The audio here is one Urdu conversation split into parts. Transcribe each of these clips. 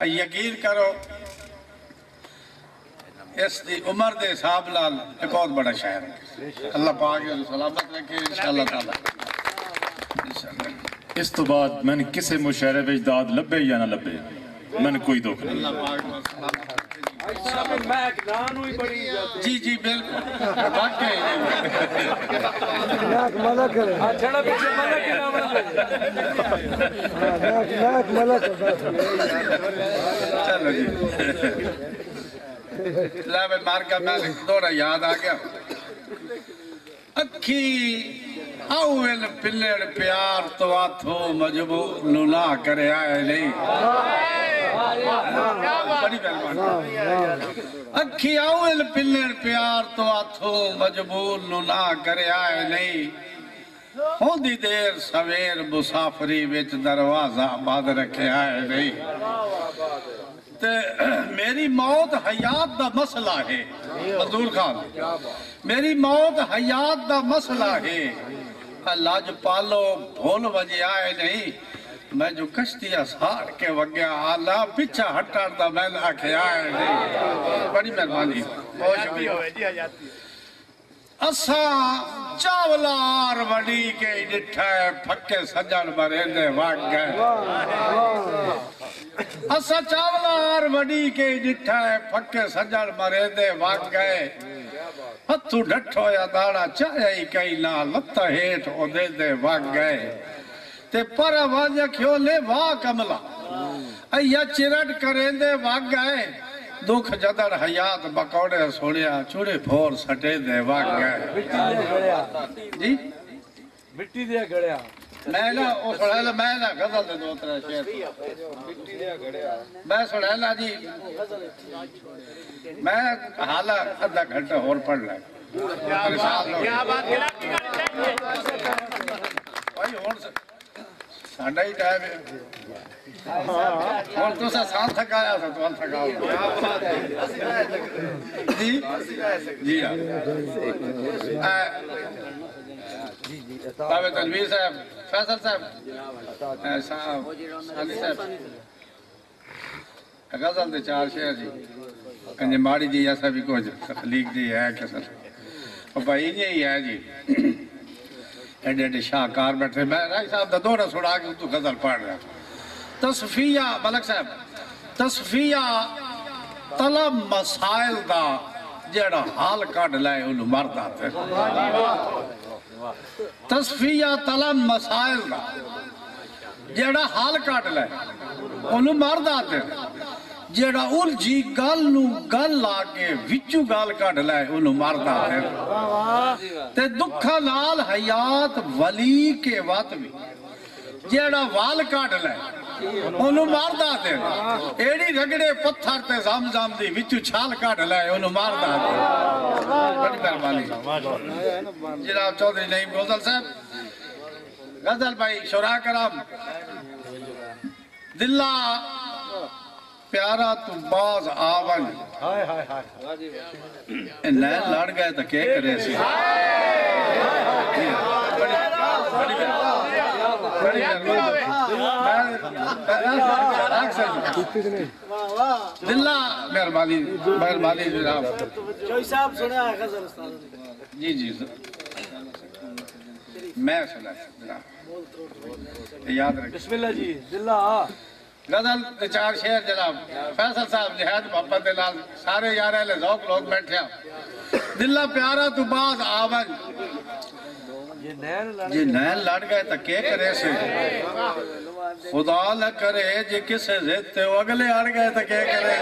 یقین کرو اس دی عمر دے حساب لال ایک بہت بڑا شاعر ہے اللہ پاک یہ سلامت رکھے انشاءاللہ تعالی اس تو بعد میں نے کسے مشاعرے وچ داد لبے یا نہ لبے میں نے کوئی دکھ نہیں اللہ پاک جی جی بالکل واقعی ناک ملک ہے ناک ملک چلو جی لابے مارکا میں دوڑا یاد آ گیا اکھی اول پلڑ پیار تو آتھو مجبور نہ کرے آئے نہیں بڑی مہربانی اکھی اول پلڑ پیار تو آتھو مجبور نہ کرے آئے نہیں ہوندی دیر سویر مسافری وچ دروازہ بند رکھے آئے نہیں میری موت حیات دا مسئلہ ہے مزدور خان میری موت حیات دا مسئلہ ہے لاج پالو بھول وجے آئے نہیں میں جو کشتی اسار کے وگیا آلہ پچھا ہٹار دا میں آکھے آئے نہیں بڑی مہربانی بہت شکریہ اسا چاولار وڈی کے ڈٹھا ہے پھکے سجن مرندے واگ گئے اسا چاولار وڈی کے ڈٹھا ہے پھکے سجن مرندے واگ گئے ہتھو ڈٹھو یا داڑا چاہی کئی نہ لتا ہیٹ او دے دے واگ گئے تے پر واجہ کھو لے واہ کملا ایا چرٹ کرندے واگ گئے دکھ جدر حیات بکوڑے سوڑیا چوڑے پھور سٹے دے واگ گئے جی مٹی دیا گھڑیا میں نا او سڑیلا میں نا غزل دے دو ترہ شیر میں سڑیلا جی میں حالا ادھا گھنٹہ اور پڑھ لائے کیا بات ہے بھائی اور ساڑھا ہی ٹائم ہے اور تو سا سال تھکایا تھا تو ہم تھکاؤ جی جی تابع تنویر صاحب فیصل صاحب علی صاحب غزل دے چار شہر جی کنجے ماڑی جی ایسا بھی کچھ تخلیق جی ہے کسر اور بھائی یہ ہے جی ایڈے ایڈے شاہکار بیٹھے میں رائی صاحب دا دورہ سڑا کے تو غزل پڑھ رہا تصفیہ ملک صاحب تصفیہ طلب مسائل دا جیڑا حال کاٹ لائے انہوں مرد آتے تصفیہ طلب مسائل دا جیڑا حال کاٹ لائے انہوں مرد آتے جیڑا الجھی گل نو گل لاکے وچو گل کاٹ لائے انہوں مرد آتے تے دکھا نال حیات ولی کے وقت بھی جیڑا وال کاٹ لائے انہوں مرد آتے ایڑی رگڑے پتھر تے زمزم دی وچو چھال کاٹ لائے انہوں مرد آتے بڑی مہربانی جناب چودھری نعیم غزل صاحب غزل بھائی شورا کرام دلہ پیارا تو باز آون نین لڑ گئے تو کیا کرے سی دلہ مہربانی جناب چوئی صاحب سنیا ہے غزل استاد جی جی میں سنا جناب یاد رکھ بسم اللہ جی دلہ غزل چار شہر جناب فیصل صاحب جہاد محبت دلال سارے یار اہل ذوق لوگ بیٹھے ہیں دلہ پیارا تو باز آون جی نین لڑ گئے تو کیا کرے سے خدا نہ کرے جی کسے زیتے ہو اگلے اڑ گئے تو کیا کرے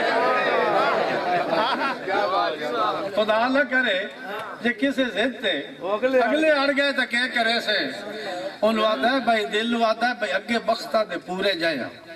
خدا نہ کرے جی کسے زیتے اگلے اڑ گئے تو کیا کرے سے انہوں آتا ہے بھائی دل نو آتا ہے بھائی اگے بخشتہ دے پورے جائیں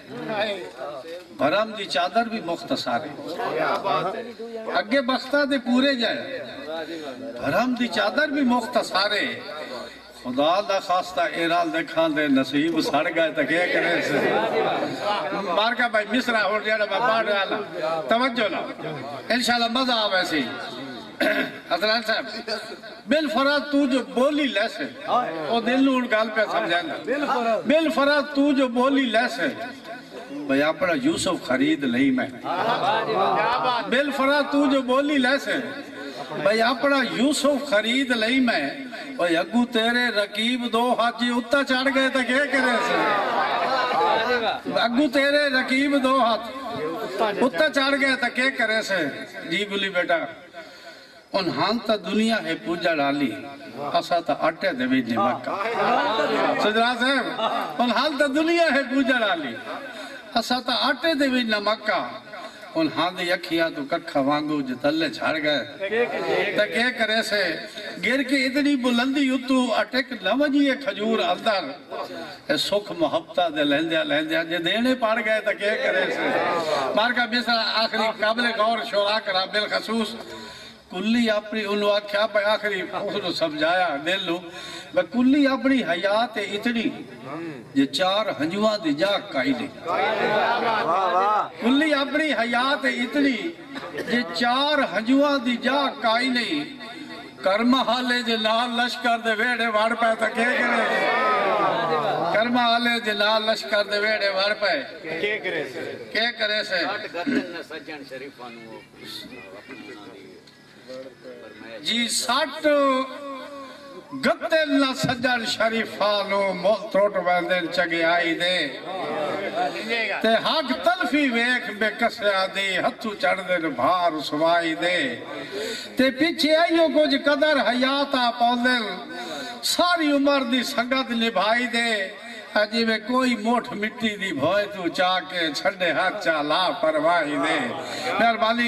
بھرم دی چادر بھی مختصر ہے اگے بخشتہ دے پورے جائیں بھرم دی چادر بھی مختصر ہے خدا دا خواستہ ایرال دیکھان دے نصیب سڑ گئے تو کیا کرے سے مارکا بھائی مصرہ ہو جانا میں پاڑھ رہا توجہ نا انشاءاللہ مزہ آ ویسے حضران صاحب بالفراد تو جو بولی لیسے او دل نو ان گال پہ سمجھائنا بالفراد تو جو بولی لیسے بھئی اپنا یوسف خرید لئی میں بالفرا تو جو بولی لیسے بھئی اپنا یوسف خرید لئی میں بھئی اگو تیرے رقیب دو حاجی اتا چڑھ گئے تا کیا کرے سے اگو تیرے رقیب دو ہاتھ اتا چڑھ گئے تا کیا کرے سے جی بلی بیٹا ان ہاں تا دنیا ہے پوجا ڈالی اسا تا اٹھے دے بھی مکہ سجرہ صاحب ان ہاں تا دنیا ہے پوجا ڈالی اسا تا اٹھے دے بھی مکہ ان ہاں دی اکھیاں تو ککھا وانگو جو تلے جھاڑ گئے تا کیا کرے سے گر کے اتنی بلندی اتو اٹک نوجی کھجور اندر سکھ محبتہ دے لہندیا جے دینے پاڑ گئے تا کیا کرے سے مارکہ بیسا آخری قابل غور شورا کرا بالخصوص کلی اپنی انہوں آکھیا پہ آخری انہوں سمجھایا دل لو کلی اپنی حیات اتنی یہ چار ہنجوان دی جا کائی لے کلی اپنی حیات اتنی یہ چار ہنجوان دی جا کائی لے کرمہ حالے جے نال لشکر دے ویڑے وڑ پہ تا کیا کرے کرمہ حالے جے نال لشکر دے ویڑے وڑ پہ کیا کرے سے جی ساٹھ گتل نہ سجن شریفانو مول تروٹ ویندن چگے آئی دے تے حق تلفی ویکھ بے کسیا دی ہتھو چڑھ دن بھار سوائی دے تے پیچھے آئیوں کچھ قدر حیاتا پودل ساری عمر دی سنگت نبھائی دے اجی میں کوئی موٹھ مٹی دی بھوئے تو چاہ کے چھڑے ہاتھ چالا پروائی دے مہربانی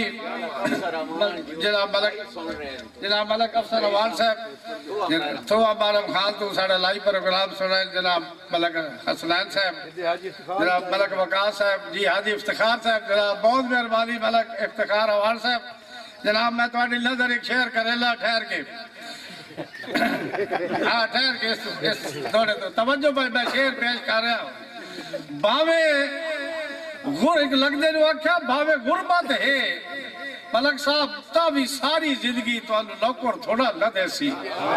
جناب ملک افسر عوان صاحب تو عبارم خان تو ساڑھے لائی پروگرام سنائے جناب ملک حسنین صاحب جناب ملک وقاص صاحب جی حاجی افتخار صاحب جناب بہت مہربانی ملک افتخار عوان صاحب جناب میں تمہاری نظر ایک شعر کریلا ٹھہر کے ہاں ٹھہر کے اس دوڑے تو توجہ بھائی میں شعر پیش کر رہا ہوں باوے لگ دے جو آکھا باوے غربت ہے ملک صاحب تابی ساری زندگی تو انہوں نوکر تھوڑا نہ دے سی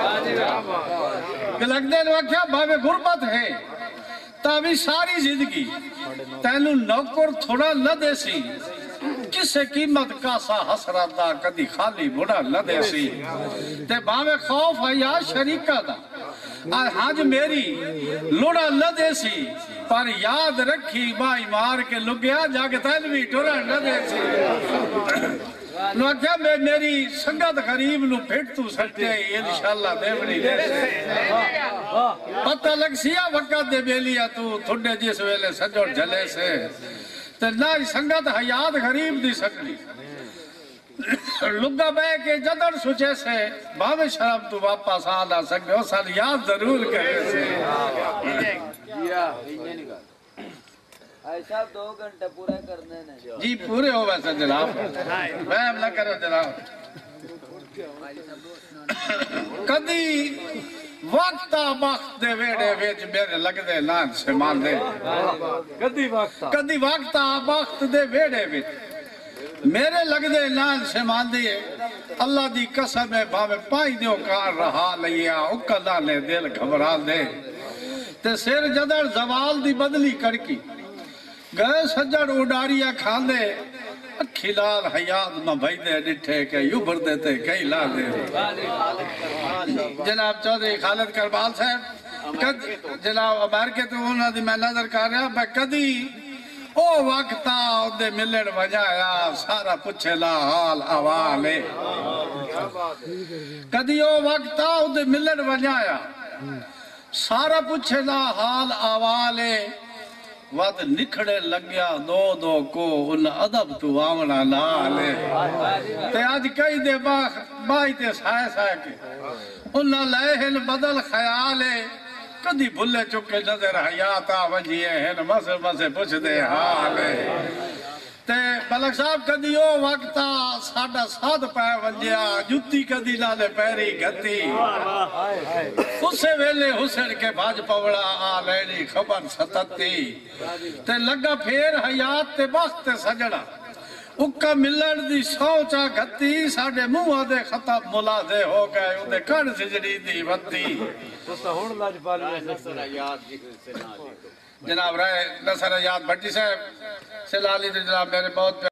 لگ دے جو آکھا باوے غربت ہے تابی ساری زندگی تینوں نوکر تھوڑا نہ دے سی کسے قیمت کاسا حسرت دا کدی خالی بڑا نہ دے سی تے باوے خوف ہے یا شریکہ دا ہاں میری لڑا نہ دے سی پر یاد رکھی بائی مار کے لگیا جا کے تینوی ٹورا نہ دے سی نو کیا میں میری سنگت غریب نو پھٹ تو سکتے انشاءاللہ دیونی دے سے پتہ لگ سیا وقت دے بیلیا تو تھوڑے جس ویلے سجوڑ جلے سے تے نہ سنگت حیات غریب دی سکلی لگا بے کے جدر سوچے سے باوے شرم تو واپس آنا سکتے ہو سال یاد ضرور کرے سے ایسا 2 گھنٹے پورے کرنے نے جی پورے ہو ویسا جناب وہم نہ کرو جناب کدی وقتا وقت دے ویڑے ویچ میرے لگ دے لان سے مان دے کدی وقتا وقت دے ویڑے ویچ میرے لگ دے لان سے مان دے اللہ دی قسم ہے باوے پائی دیو کار رہا لیا اکلا لے دل گھبرا دے تے سیر جدر زوال دی بدلی کڑکی گئے سجڑ اڈاریا کھان دے کھلال حیات میں بھائی دے ڈٹھے کہ یوں بھر دیتے کئی لا دے جناب چودھری خالد کربال صاحب جناب امریکہ تو انہوں نے میں نظر کر رہا میں کدی او وقتا دے ملن وجایا سارا پچھے لا حال آوالے کدی او وقتا دے ملن وجایا سارا پچھے لا حال آوالے وقت نکھڑے لگیا دو کو ان عدب تو آمنا لالے تے آج کئی دے بائی تے سائے کے ان لہن بدل خیالے کدی بھلے چکے نظر حیاتا وجیے ہیں مسے پوچھ دے حالے تے ملک صاحب کدی او وقتا ساڑھا ساتھ پائے ونجیا جتی کدی نالے پیری گھتی اسے ویلے حسن کے بھاج پوڑا آلینی خبر ستتی تے لگا پھیر حیات تے بخت تے سجڑا اکا ملن دی سوچا گھتی ساڑھے موہ دے خطب ملا دے ہو گئے اندھے کڑ سجڑی دی وطی جناب رائے نصر یاد بھٹی صاحب سلالی تو جناب میرے بہت